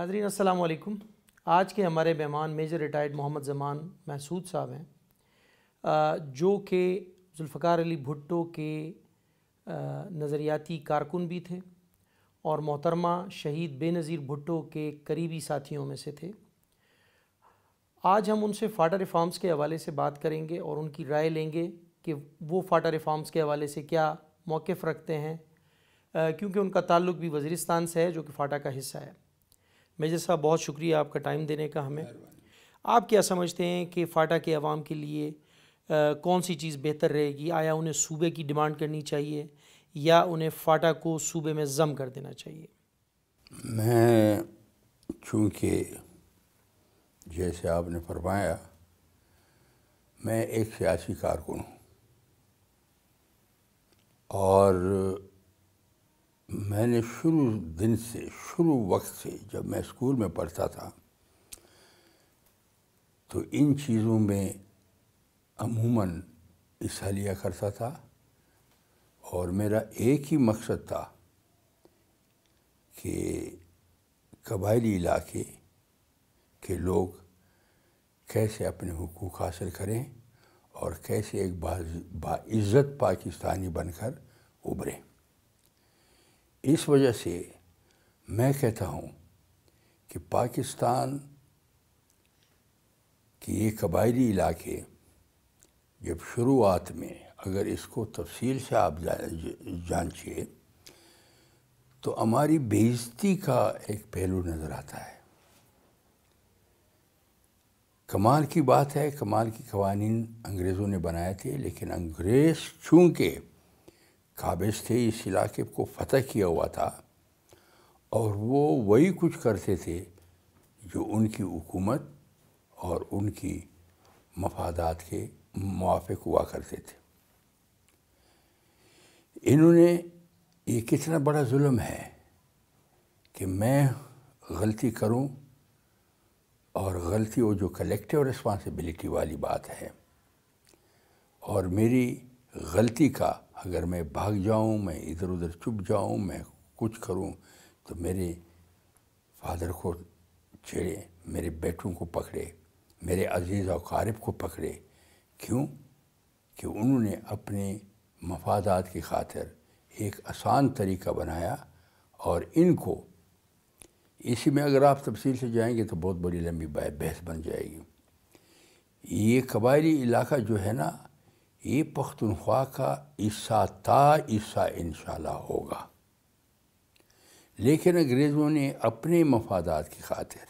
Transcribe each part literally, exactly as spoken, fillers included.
ناظرین السلام علیکم۔ آج کے ہمارے مہمان میجر ریٹائرڈ محمد زمان محسود صاحب ہیں، جو کہ ذوالفقار علی بھٹو کے نظریاتی کارکن بھی تھے اور محترمہ شہید بے نظیر بھٹو کے قریبی ساتھیوں میں سے تھے۔ آج ہم ان سے فاٹا ریفارمز کے حوالے سے بات کریں گے اور ان کی رائے لیں گے کہ وہ فاٹا ریفارمز کے حوالے سے کیا موقف رکھتے ہیں، کیونکہ ان کا تعلق بھی وزیرستان سے ہے جو کہ فاٹا کا حصہ ہے۔ میجر صاحب بہت شکریہ آپ کا ٹائم دینے کا ہمیں۔ آپ کیا سمجھتے ہیں کہ فاٹا کے عوام کے لیے کون سی چیز بہتر رہے گی؟ آیا انہیں صوبے کی ڈیمانڈ کرنی چاہیے یا انہیں فاٹا کو صوبے میں ضم کر دینا چاہیے؟ میں چونکہ جیسے آپ نے فرمایا میں ایک سیاسی کارکن ہوں اور میں نے شروع دن سے شروع وقت سے جب میں اسکول میں پڑھتا تھا تو ان چیزوں میں عموماً حصہ لیا کرتا تھا اور میرا ایک ہی مقصد تھا کہ قبائلی علاقے کے لوگ کیسے اپنے حقوق حاصل کریں اور کیسے ایک باعزت پاکستانی بن کر ابھریں۔ اس وجہ سے میں کہتا ہوں کہ پاکستان کے یہ قبائلی علاقے جب شروعات میں اگر اس کو تفصیل سے آپ جانچیے تو ہماری بے عزتی کا ایک پہلو نظر آتا ہے۔ کمال کی بات ہے، کمال کی قوانین انگریزوں نے بنائے تھے، لیکن انگریز چونکہ قابض تھے، اس علاقے کو فتح کیا ہوا تھا اور وہ وہی کچھ کرتے تھے جو ان کی حکومت اور ان کی مفادات کے موافق ہوا کرتے تھے۔ انہوں نے یہ کتنا بڑا ظلم ہے کہ میں غلطی کروں اور غلطی وہ جو کلیکٹیو رسپانسبلٹی والی بات ہے اور میری غلطی کا اگر میں بھاگ جاؤں، میں ادھر ادھر چھپ جاؤں، میں کچھ کروں تو میرے فادر کو چھیڑے، میرے بیٹوں کو پکڑے، میرے عزیز و اقارب کو پکڑے۔ کیوں؟ کہ انہوں نے اپنے مفادات کی خاطر ایک آسان طریقہ بنایا اور ان کو اسی میں اگر آپ تفصیل سے جائیں گے تو بہت بڑی لمبی بحث بن جائے گی۔ یہ قبائلی علاقہ جو ہے نا، یہ پختونخوا کا حصہ تھا، حصہ انشاءاللہ ہوگا، لیکن انگریزوں نے اپنے مفادات کی خاطر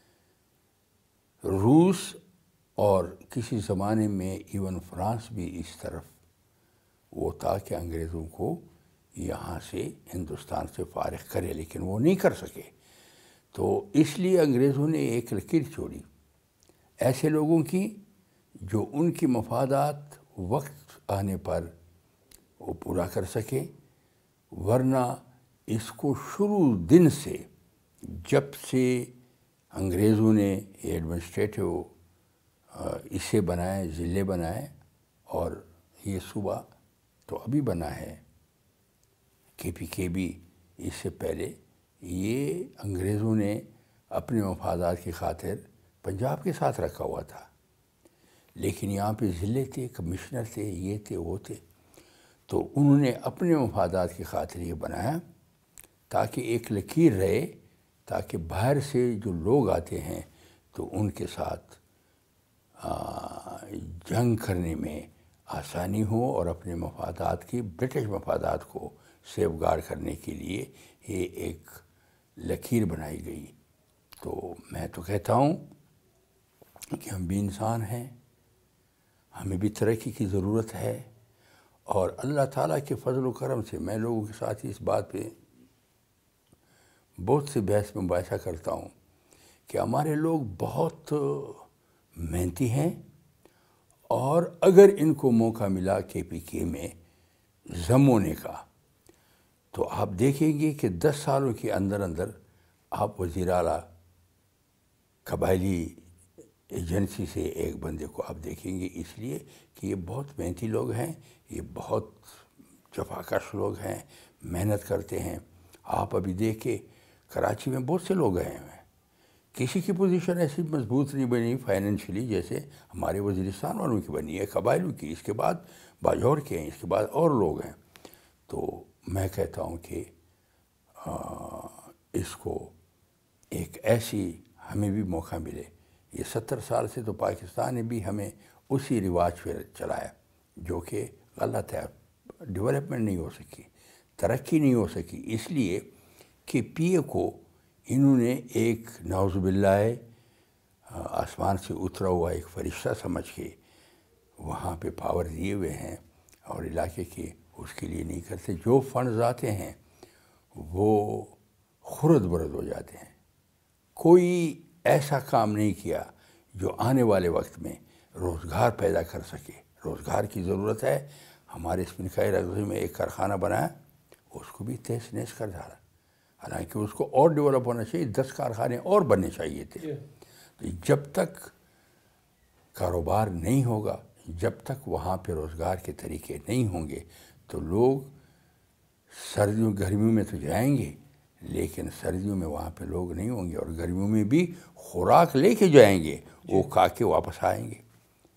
روس اور کسی زمانے میں ایون فرانس بھی اس طرف وہ تھا کہ انگریزوں کو یہاں سے ہندوستان سے فارغ کرے، لیکن وہ نہیں کر سکے۔ تو اس لیے انگریزوں نے ایک لکیر چھوڑی ایسے لوگوں کی جو ان کی مفادات وقت آنے پر وہ پورا کر سکے، ورنہ اس کو شروع دن سے جب سے انگریزوں نے ایڈمنسٹریٹو اسے بنائے، ضلع بنائے اور یہ صوبہ تو ابھی بنا ہے، کے پی کے بھی اس سے پہلے، یہ انگریزوں نے اپنے مفادات کی خاطر پنجاب کے ساتھ رکھا ہوا تھا، لیکن یہاں پہ ضلع تھے، کمشنر تھے، یہ تھے، وہ تھے، تو انہوں نے اپنے مفادات کی خاطر یہ بنایا تاکہ ایک لکیر رہے، تاکہ باہر سے جو لوگ آتے ہیں تو ان کے ساتھ جنگ کرنے میں آسانی ہو اور اپنے مفادات کی برٹش مفادات کو سیف گارڈ کرنے کے لیے یہ ایک لکیر بنائی گئی۔ تو میں تو کہتا ہوں کہ ہم بھی انسان ہیں، ہمیں بھی ترقی کی ضرورت ہے اور اللہ تعالیٰ کے فضل و کرم سے میں لوگوں کے ساتھ اس بات پہ بہت سے بحث میں مباحثہ کرتا ہوں کہ ہمارے لوگ بہت محنتی ہیں اور اگر ان کو موقع ملا کے پی کے میں ضم ہونے کا تو آپ دیکھیں گے کہ دس سالوں کے اندر اندر آپ وزیر اعلیٰ قبائلی ایجنسی سے ایک بندے کو آپ دیکھیں گے، اس لیے کہ یہ بہت محنتی لوگ ہیں، یہ بہت جفاکش لوگ ہیں، محنت کرتے ہیں۔ آپ ابھی دیکھیں کراچی میں بہت سے لوگ آئے ہوئے ہیں، کسی کی پوزیشن ایسی مضبوط نہیں بنی فائنینشلی جیسے ہمارے وزیرستان والوں کی بنی ہے، قبائلیوں کی، اس کے بعد باجوڑ کے ہیں، اس کے بعد اور لوگ ہیں۔ تو میں کہتا ہوں کہ اس کو ایک ایسی ہمیں بھی موقع ملے۔ یہ ستر سال سے تو پاکستان نے بھی ہمیں اسی رواج پہ چلایا جو کہ غلط ہے۔ ڈیولپمنٹ نہیں ہو سکی، ترقی نہیں ہو سکی، اس لیے کہ پی اے کو انہوں نے ایک نعوذ باللہ آسمان سے اترا ہوا ایک فرشتہ سمجھ کے وہاں پہ پاور دیے ہوئے ہیں، اور علاقے کے اس کے لیے نہیں کرتے۔ جو فنڈز آتے ہیں وہ خرد برد ہو جاتے ہیں۔ کوئی ایسا کام نہیں کیا جو آنے والے وقت میں روزگار پیدا کر سکے۔ روزگار کی ضرورت ہے۔ ہمارے اسپنکھائی رغزی میں ایک کارخانہ بنایا، اس کو بھی تہس نہس کر ڈالا، حالانکہ اس کو اور ڈیولپ ہونا چاہیے، دس کارخانے اور بننے چاہیے تھے۔ تو جب تک کاروبار نہیں ہوگا، جب تک وہاں پہ روزگار کے طریقے نہیں ہوں گے، تو لوگ سردیوں گرمیوں میں تو جائیں گے، لیکن سردیوں میں وہاں پہ لوگ نہیں ہوں گے، اور گرمیوں میں بھی خوراک لے کے جائیں گے، وہ کھا کے واپس آئیں گے۔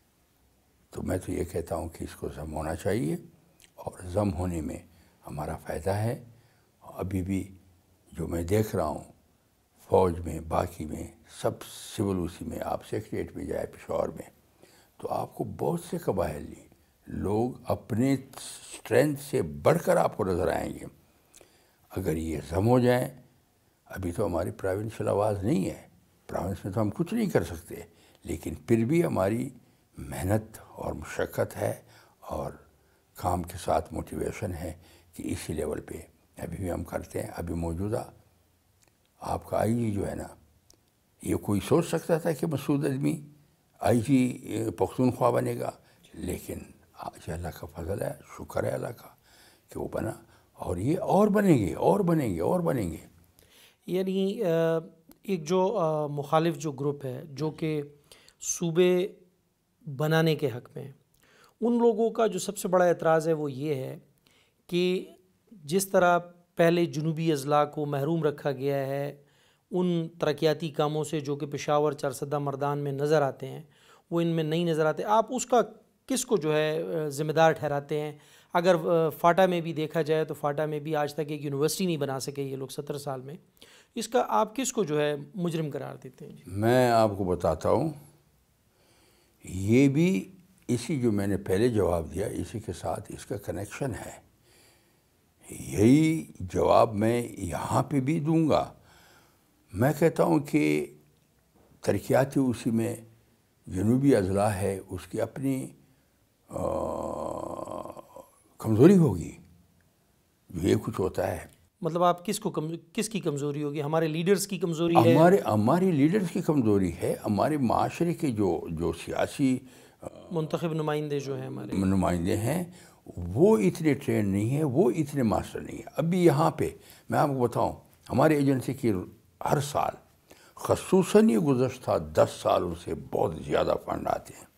تو میں تو یہ کہتا ہوں کہ اس کو ضم ہونا چاہیے، اور ضم ہونے میں ہمارا فائدہ ہے۔ ابھی بھی جو میں دیکھ رہا ہوں فوج میں، باقی میں، سب سول اسی میں، آپ سیکریٹریٹ میں جائے پشاور میں، تو آپ کو بہت سے قبائل لوگ اپنے اسٹرینتھ سے بڑھ کر آپ کو نظر آئیں گے۔ اگر یہ ضم ہو جائیں، ابھی تو ہماری پروونشل آواز نہیں ہے، پروونس میں تو ہم کچھ نہیں کر سکتے، لیکن پھر بھی ہماری محنت اور مشقت ہے، اور کام کے ساتھ موٹیویشن ہے کہ اسی لیول پہ ابھی بھی ہم کرتے ہیں۔ ابھی موجودہ آپ کا آئی جی جو ہے نا، یہ کوئی سوچ سکتا تھا کہ مسعود اعظمی آئی جی پختونخوا بنے گا؟ لیکن آج اللہ کا فضل ہے، شکر ہے اللہ کا کہ وہ بنا، اور یہ اور بنیں گے اور بنیں گے اور بنیں گے۔ یعنی ایک جو مخالف جو گروپ ہے جو کہ صوبے بنانے کے حق میں، ان لوگوں کا جو سب سے بڑا اعتراض ہے وہ یہ ہے کہ جس طرح پہلے جنوبی اضلاع کو محروم رکھا گیا ہے ان ترقیاتی کاموں سے جو کہ پشاور، چارسدہ، مردان میں نظر آتے ہیں، وہ ان میں نہیں نظر آتے۔ آپ اس کا کس کو جو ہے ذمہ دار ٹھہراتے ہیں؟ اگر فاٹا میں بھی دیکھا جائے تو فاٹا میں بھی آج تک ایک یونیورسٹی نہیں بنا سکے یہ لوگ ستر سال میں، اس کا آپ کس کو جو ہے مجرم قرار دیتے ہیں؟ جی میں آپ کو بتاتا ہوں، یہ بھی اسی جو میں نے پہلے جواب دیا اسی کے ساتھ اس کا کنیکشن ہے۔ یہی جواب میں یہاں پہ بھی دوں گا۔ میں کہتا ہوں کہ ترقیاتی اسی میں جنوبی اضلاع ہے، اس کی اپنی کمزوری ہوگی جو یہ کچھ ہوتا ہے۔ مطلب آپ کس کو کس کی کمزوری ہوگی؟ ہمارے لیڈرز کی کمزوری ہے؟ ہمارے ہماری لیڈرز کی کمزوری ہے، ہمارے معاشرے کے جو جو سیاسی منتخب نمائندے جو ہیں ہمارے نمائندے ہیں وہ اتنے ٹرین نہیں ہیں، وہ اتنے ماسٹر نہیں ہیں۔ ابھی یہاں پہ میں آپ کو بتاؤں، ہمارے ایجنسی کی ہر سال خصوصاً یہ گزشتہ دس سالوں سے بہت زیادہ فنڈ آتے ہیں،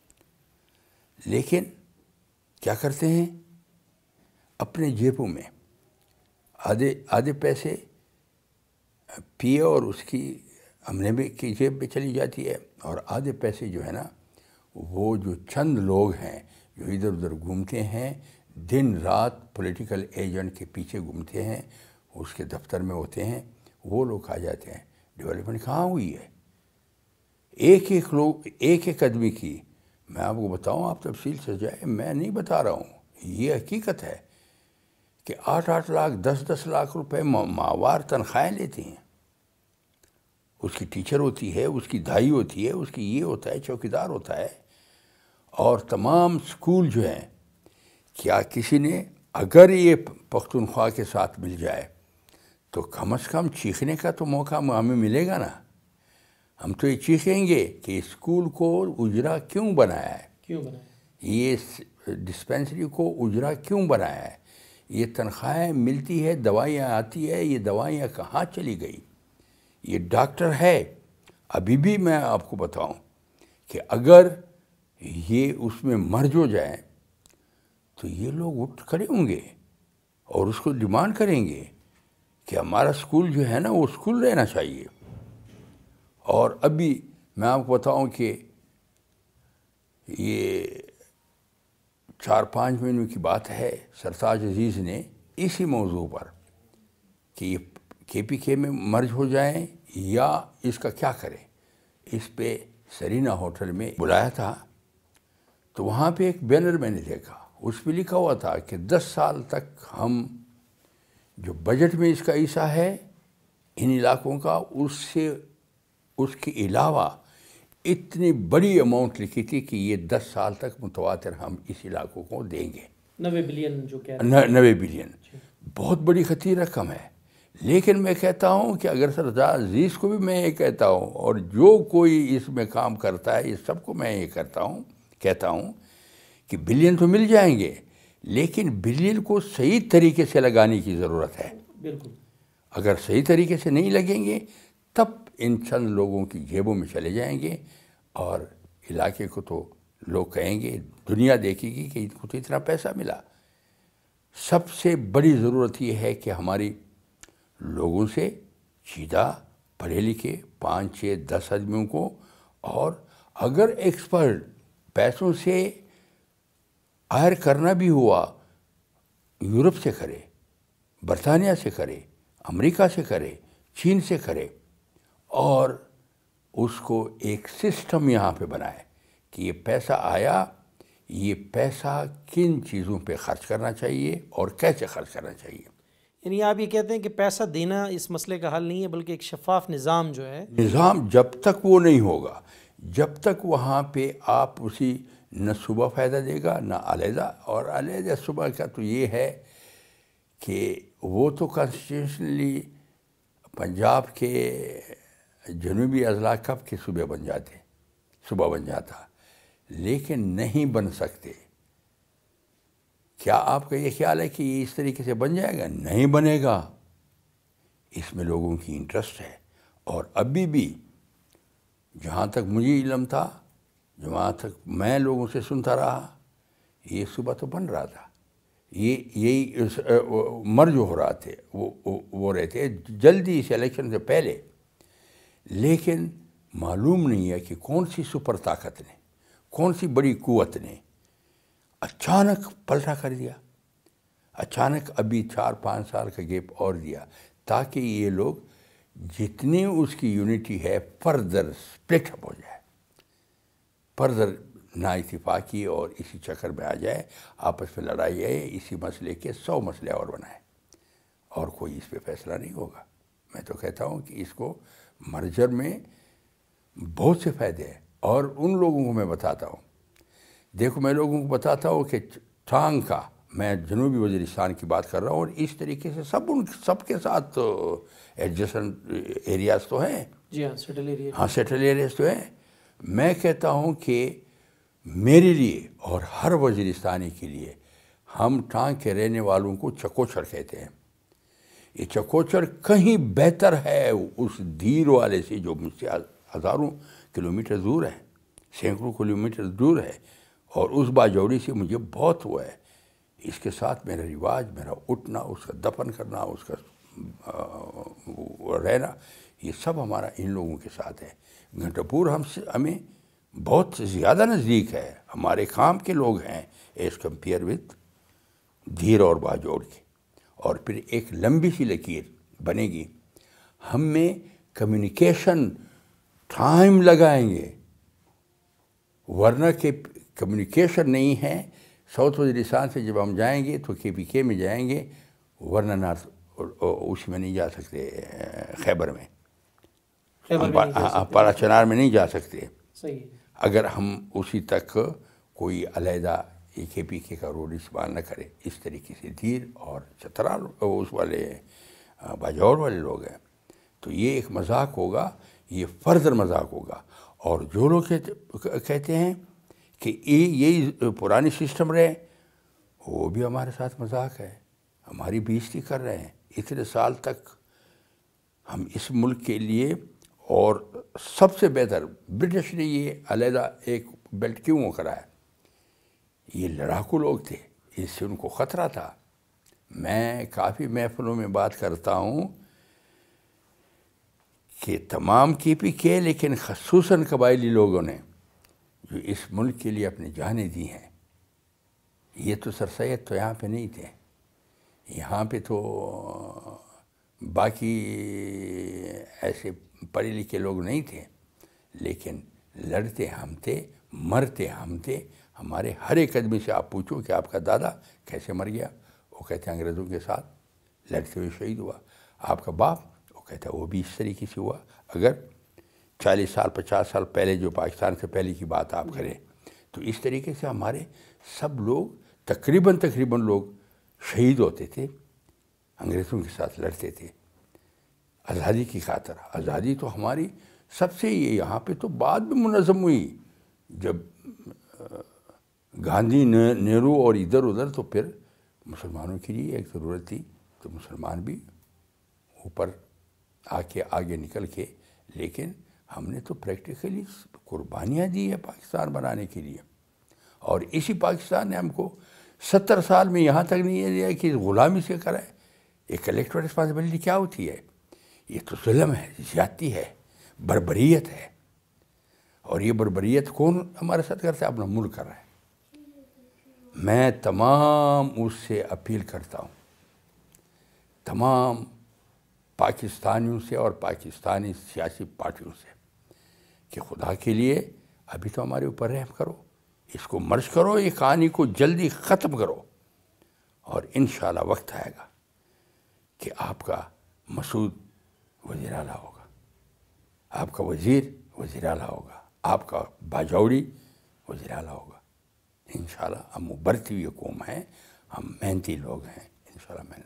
لیکن کیا کرتے ہیں؟ اپنے جیبوں میں آدھے آدھے پیسے پی اے اور اس کی عملے میں کی جیب میں چلی جاتی ہے، اور آدھے پیسے جو ہے نا وہ جو چند لوگ ہیں جو ادھر ادھر گھومتے ہیں، دن رات پولیٹیکل ایجنٹ کے پیچھے گھومتے ہیں، اس کے دفتر میں ہوتے ہیں، وہ لوگ کھا جاتے ہیں۔ ڈیولپمنٹ کہاں ہوئی ہے؟ ایک ایک لوگ ایک ایک آدمی کی میں آپ کو بتاؤں، آپ تفصیل سے جائے، میں نہیں بتا رہا ہوں، یہ حقیقت ہے کہ آٹھ آٹھ لاکھ دس دس لاکھ روپے ماہوار تنخواہیں لیتی ہیں۔ اس کی ٹیچر ہوتی ہے، اس کی دھائی ہوتی ہے، اس کی یہ ہوتا ہے، چوکیدار ہوتا ہے، اور تمام سکول جو ہیں، کیا کسی نے اگر یہ پختونخوا کے ساتھ مل جائے تو کم از کم چیخنے کا تو موقع ہمیں ملے گا نا۔ ہم تو یہ چیخیں گے کہ اسکول کو اجرا کیوں بنایا ہے، کیوں بنایا، یہ ڈسپینسری کو اجرا کیوں بنایا ہے، یہ تنخواہیں ملتی ہے، دوائیاں آتی ہے، یہ دوائیاں کہاں چلی گئی؟ یہ ڈاکٹر ہے۔ ابھی بھی میں آپ کو بتاؤں کہ اگر یہ اس میں مرج ہو جائیں تو یہ لوگ اٹھ کھڑے ہوں گے اور اس کو ڈیمانڈ کریں گے کہ ہمارا اسکول جو ہے نا وہ اسکول رہنا چاہیے، اور ابھی میں آپ کو بتاؤں کہ یہ چار پانچ مہینوں کی بات ہے، سرتاج عزیز نے اسی موضوع پر کہ یہ کے پی کے میں مرج ہو جائیں یا اس کا کیا کریں، اس پہ سرینا ہوٹل میں بلایا تھا. تو وہاں پہ ایک بینر میں نے دیکھا، اس پہ لکھا ہوا تھا کہ دس سال تک ہم جو بجٹ میں اس کا حصہ ہے ان علاقوں کا، اس سے اس کے علاوہ اتنی بڑی اماؤنٹ لکھی تھی کہ یہ دس سال تک متواتر ہم اس علاقوں کو دیں گے. نوے بلین جو کہہ رہے ہیں. نوے بلین بہت بڑی خطیر رقم ہے. لیکن میں کہتا ہوں کہ اگر سرتاج عزیز کو بھی میں یہ کہتا ہوں، اور جو کوئی اس میں کام کرتا ہے، اس سب کو میں یہ کرتا ہوں کہتا ہوں کہ بلین تو مل جائیں گے، لیکن بلین کو صحیح طریقے سے لگانے کی ضرورت ہے. بالکل. اگر صحیح طریقے سے نہیں لگیں گے تب ان چند لوگوں کی جیبوں میں چلے جائیں گے، اور علاقے کو تو لوگ کہیں گے، دنیا دیکھے گی کہ ان کو تو اتنا پیسہ ملا. سب سے بڑی ضرورت یہ ہے کہ ہماری لوگوں سے سیدھا پڑھے لکھے پانچ چھ دس آدمیوں کو، اور اگر ایکسپرٹ پیسوں سے ہائر کرنا بھی ہوا یورپ سے کرے، برطانیہ سے کرے، امریکہ سے کرے، چین سے کرے، اور اس کو ایک سسٹم یہاں پہ بنائے کہ یہ پیسہ آیا، یہ پیسہ کن چیزوں پہ خرچ کرنا چاہیے اور کیسے خرچ کرنا چاہیے. یعنی آپ یہ کہتے ہیں کہ پیسہ دینا اس مسئلے کا حل نہیں ہے، بلکہ ایک شفاف نظام جو ہے، نظام جب تک وہ نہیں ہوگا، جب تک وہاں پہ آپ اسی نہ صوبہ فائدہ دے گا نہ علیحدہ. اور علیحدہ صوبہ کا تو یہ ہے کہ وہ تو کانسٹیٹیوشنلی پنجاب کے جنوبی اضلاع کب کے صوبے بن جاتے صوبہ بن جاتا، لیکن نہیں بن سکتے. کیا آپ کا یہ خیال ہے کہ یہ اس طریقے سے بن جائے گا؟ نہیں بنے گا. اس میں لوگوں کی انٹرسٹ ہے. اور ابھی بھی جہاں تک مجھے علم تھا، جہاں تک میں لوگوں سے سنتا رہا، یہ صوبہ تو بن رہا تھا، یہ یہی مرج ہو رہا تھے وہ وہ رہے تھے جلدی اس الیکشن سے پہلے. لیکن معلوم نہیں ہے کہ کون سی سپر طاقت نے، کون سی بڑی قوت نے اچانک پلٹا کر دیا، اچانک ابھی چار پانچ سال کا گیپ اور دیا، تاکہ یہ لوگ جتنی اس کی یونٹی ہے فردر سپلٹ اپ ہو جائے، فردر نا اتفاقی اور اسی چکر میں آ جائے، آپس میں لڑائی ہے، اسی مسئلے کے سو مسئلے اور بنائے، اور کوئی اس پہ فیصلہ نہیں ہوگا. میں تو کہتا ہوں کہ اس کو مرجر میں بہت سے فائدے ہیں. اور ان لوگوں کو میں بتاتا ہوں، دیکھو میں لوگوں کو بتاتا ہوں کہ ٹانگ کا، میں جنوبی وزیرستان کی بات کر رہا ہوں، اور اس طریقے سے سب ان سب کے ساتھ ایڈجسٹنٹ ایریاز تو ہیں. جی ہاں، سیٹل ایریا. ہاں سیٹل ایریاز تو ہیں. میں کہتا ہوں کہ میرے لیے اور ہر وزیرستانی کے لیے، ہم ٹانگ کے رہنے والوں کو چکوچر کہتے ہیں. یہ چکوچر کہیں بہتر ہے اس دیر والے سے جو مجھ سے ہزاروں کلومیٹر دور ہے، سینکڑوں کلومیٹر دور ہے، اور اس باجوڑی سے مجھے بہت ہوا ہے. اس کے ساتھ میرا رواج، میرا اٹھنا، اس کا دفن کرنا، اس کا رہنا، یہ سب ہمارا ان لوگوں کے ساتھ ہے. گھنٹاپور ہم سے ہمیں بہت زیادہ نزدیک ہے، ہمارے کام کے لوگ ہیں ایز کمپیئر وتھ دھیر اور باجوڑ کے. اور پھر ایک لمبی سی لکیر بنے گی. ہم میں کمیونیکیشن ٹائم لگائیں گے، ورنہ کہ کمیونیکیشن نہیں ہے. ساؤتھ وزیرستان سے جب ہم جائیں گے تو کے پی کے میں جائیں گے، ورنہ نارتھ اس میں نہیں جا سکتے، خیبر میں، پارا چنار میں نہیں جا سکتے. اگر ہم اسی تک کوئی علیحدہ کے پی کے کا روڈ استعمال نہ کرے. اس طریقے سے دھیر اور چترال اس والے باجوڑ والے لوگ ہیں، تو یہ ایک مذاق ہوگا، یہ فردر مذاق ہوگا. اور جو لوگ کہتے ہیں کہ یہی پرانی سسٹم رہے، وہ بھی ہمارے ساتھ مذاق ہے، ہماری بےعزتی کر رہے ہیں. اتنے سال تک ہم اس ملک کے لیے، اور سب سے بہتر برٹش نے یہ علیحدہ ایک بیلٹ کیوں کرایا؟ یہ لڑاکو لوگ تھے، اس سے ان کو خطرہ تھا. میں کافی محفلوں میں بات کرتا ہوں کہ تمام کے پی کے لیکن خصوصاً قبائلی لوگوں نے جو اس ملک کے لیے اپنی جانیں دی ہیں، یہ تو سر سید تو یہاں پہ نہیں تھے، یہاں پہ تو باقی ایسے پڑھے لکھے لوگ نہیں تھے، لیکن لڑتے ہم تھے، مرتے ہم تھے۔ ہمارے ہر ایک آدمی سے آپ پوچھو کہ آپ کا دادا کیسے مر گیا، وہ کہتے ہیں انگریزوں کے ساتھ لڑتے ہوئے شہید ہوا۔ آپ کا باپ، وہ کہتا ہے وہ بھی اس طریقے سے ہوا۔ اگر چالیس سال پچاس سال پہلے جو پاکستان سے پہلے کی بات آپ کریں تو اس طریقے سے ہمارے سب لوگ تقریباً تقریباً لوگ شہید ہوتے تھے، انگریزوں کے ساتھ لڑتے تھے آزادی کی خاطر۔ آزادی تو ہماری سب سے یہ یہاں پہ تو بعد میں منظم ہوئی، جب گاندھی نہرو اور ادھر ادھر، تو پھر مسلمانوں کے لیے ایک ضرورت تھی تو مسلمان بھی اوپر آ کے آگے نکل کے، لیکن ہم نے تو پریکٹیکلی قربانیاں دی ہے پاکستان بنانے کے لیے، اور اسی پاکستان نے ہم کو ستر سال میں یہاں تک نہیں دیا کہ غلامی سے کرائے۔ ایک کلیکٹیو رسپانسبلٹی کیا ہوتی ہے؟ یہ تو ظلم ہے، زیادتی ہے، بربریت ہے، اور یہ بربریت کون ہمارے ساتھ کرتا ہے؟ اپنا ملک کر رہا ہے۔ میں تمام اس سے اپیل کرتا ہوں، تمام پاکستانیوں سے اور پاکستانی سیاسی پارٹیوں سے، کہ خدا کے لیے ابھی تو ہمارے اوپر رحم کرو، اس کو مرج کرو، یہ کہانی کو جلدی ختم کرو، اور انشاءاللہ وقت آئے گا کہ آپ کا مسعود وزیر اعلیٰ ہوگا، آپ کا وزیر وزیر اعلیٰ ہوگا، آپ کا باجوڑی وزیر اعلیٰ ہوگا انشاءاللہ۔ ہم ابھرتی ہوئی قوم ہیں، ہم محنتی لوگ ہیں انشاءاللہ۔ میں نے